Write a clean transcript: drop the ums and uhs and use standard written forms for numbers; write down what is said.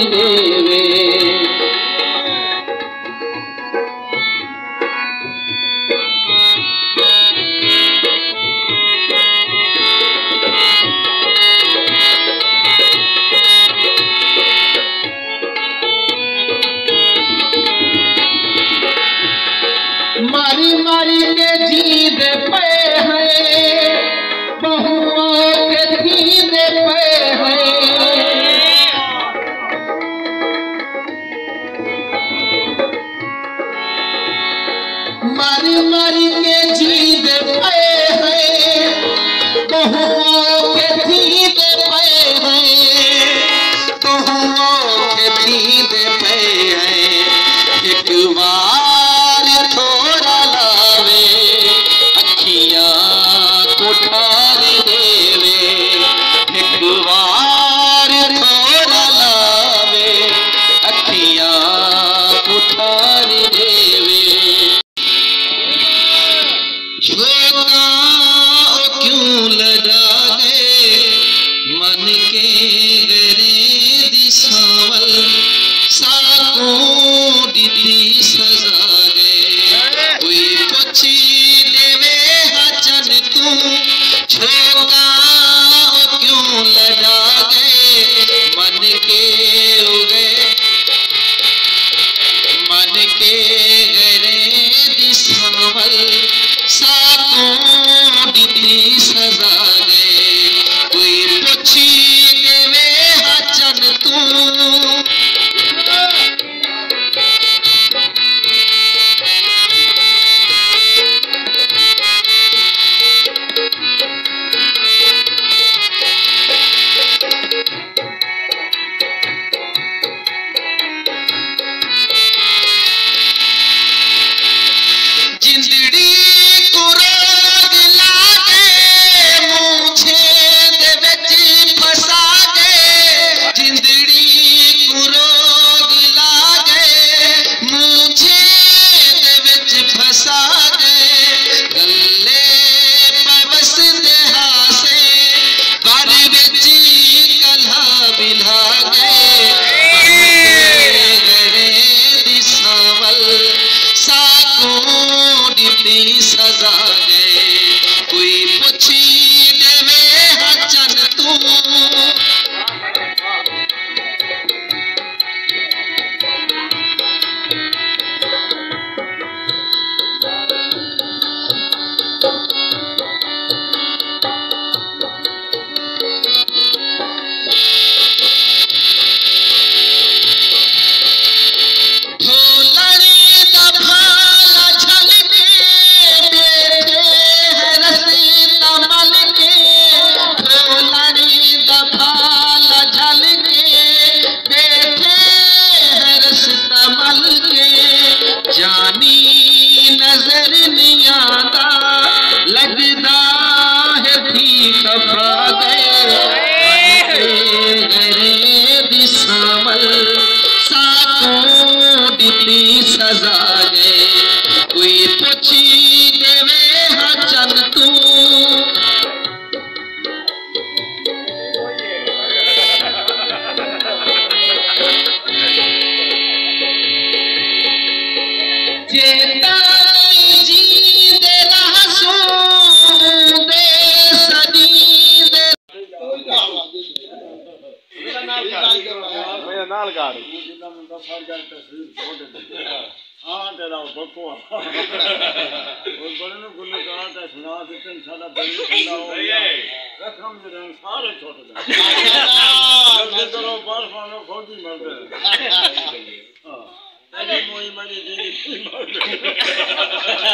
देवे। मारी मारी के जीद पे है, बहुओं के जीद पे है। मारी मारी के जीद पे है, बहुओं के जीद पे है, बहुओं के जीद पे है। एक बार थोड़ा लावे, अखियां को ठार देवे। एक बार थोड़ा लावे, अखियां को ठार देवे। झोंका क्यों लगा दे, मन के गरे दिसावल, साकों दी सजा दे। कोई पुछी देवे हचन तू, झोंका क्यों लगा दे, मन के उगे, मन के गरे दिसावल, साकों दी सजा दे। कोई पुछी देवे हचन तू, सजा दे। कोई पुछी देवे हचन तू, जानी नजर नहीं आता, लगता है भी खफा गए। गरे दिसावल, साकों दी सजा गए। कोई पुछी देवे हचन तू, हाँ तेरा बको और बड़े ने गुल्ले कहा था सुना देते हैं सारा बड़ी ठंडा हो गया रकम जो रंग सारे छोटे हैं जब करो बर्फ वालों खोजी मरते हैं हाँ तेरी मोई मरी तेरी मरते